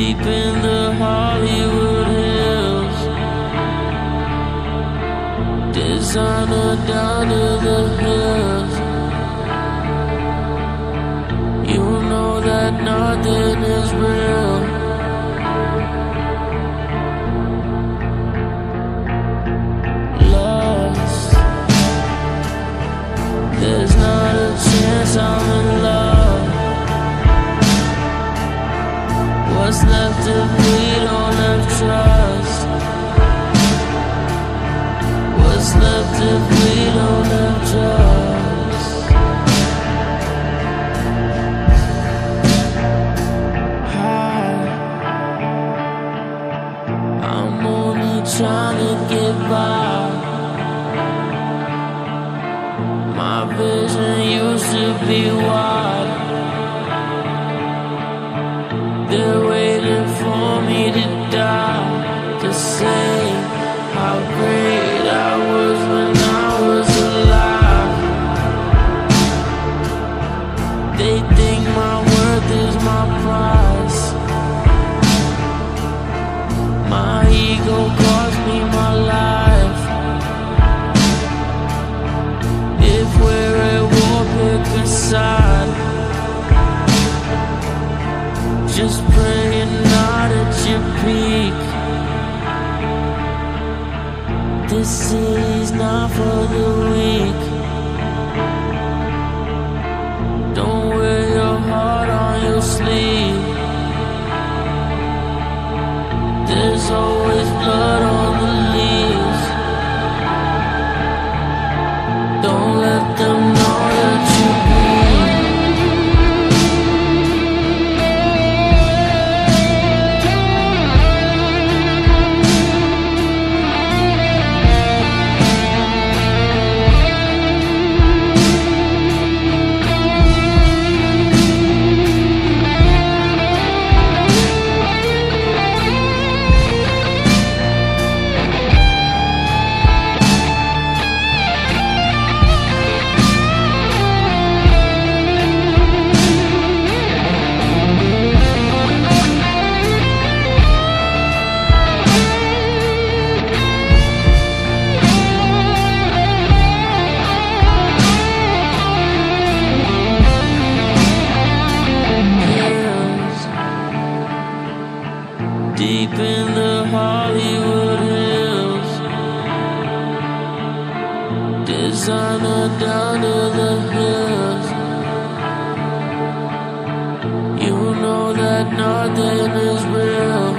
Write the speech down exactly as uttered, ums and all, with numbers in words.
deep in the Hollywood hills, designer down to the hills. You know that nothing is real. Lost, there's not a chance I'm in love. What's left if we don't have trust? What's left if we don't have trust? High, I'm only trying to get by. My vision used to be wide. They're waiting for me to die, to say how great I was when I was alive. They think my worth is my price. My ego cost me my life. If we're at war, pick a side. Just pray you're not at your peak. This city's not for the weak. Don't wear your heart on your sleeve. There's always blood on the leaves. Don't let them know that you bleed. Deep in the Hollywood hills, designer down to the hills. You know that nothing is real.